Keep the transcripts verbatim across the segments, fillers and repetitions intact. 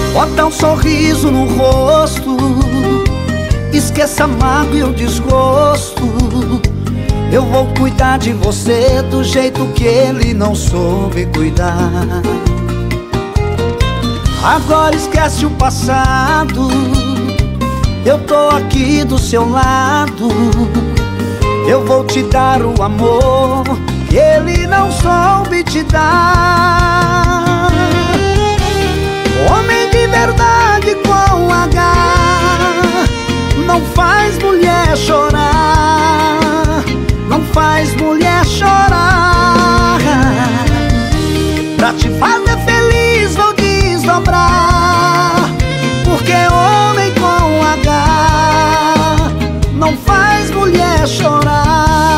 Bota um sorriso no rosto, esqueça a mágoa e o desgosto. Eu vou cuidar de você do jeito que ele não soube cuidar. Agora esquece o passado, eu tô aqui do seu lado. Eu vou te dar o amor que ele não soube te dar. Homem de verdade com H não faz mulher chorar, não faz mulher chorar. Pra te fazer feliz vou desdobrar, porque homem com H não faz mulher chorar.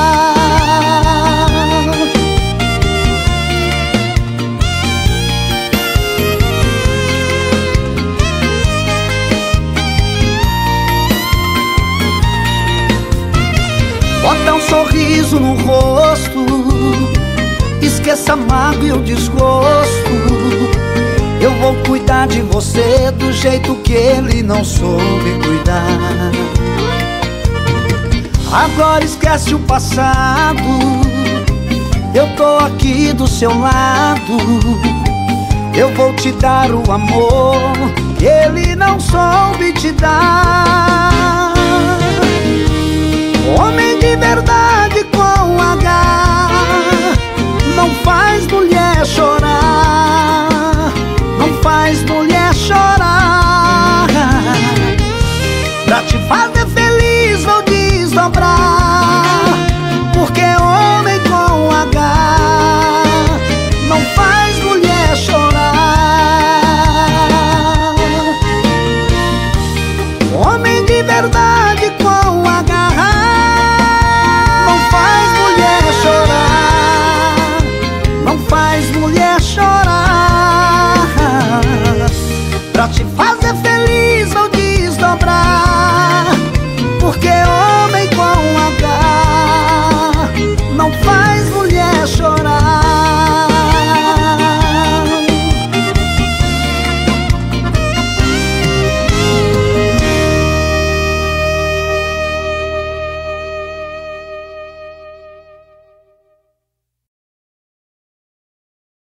Bota um sorriso no rosto, esqueça a mágoa e o desgosto. Eu vou cuidar de você do jeito que ele não soube cuidar. Agora esquece o passado, eu tô aqui do seu lado. Eu vou te dar o amor que ele não soube te dar. Homem de verdade com H não faz mulher chorar, não faz mulher chorar. Pra te fazer feliz vou desdobrar, porque homem com H não faz mulher chorar. Homem de verdade com H não faz mulher chorar, não faz mulher chorar. Pra te fazer feliz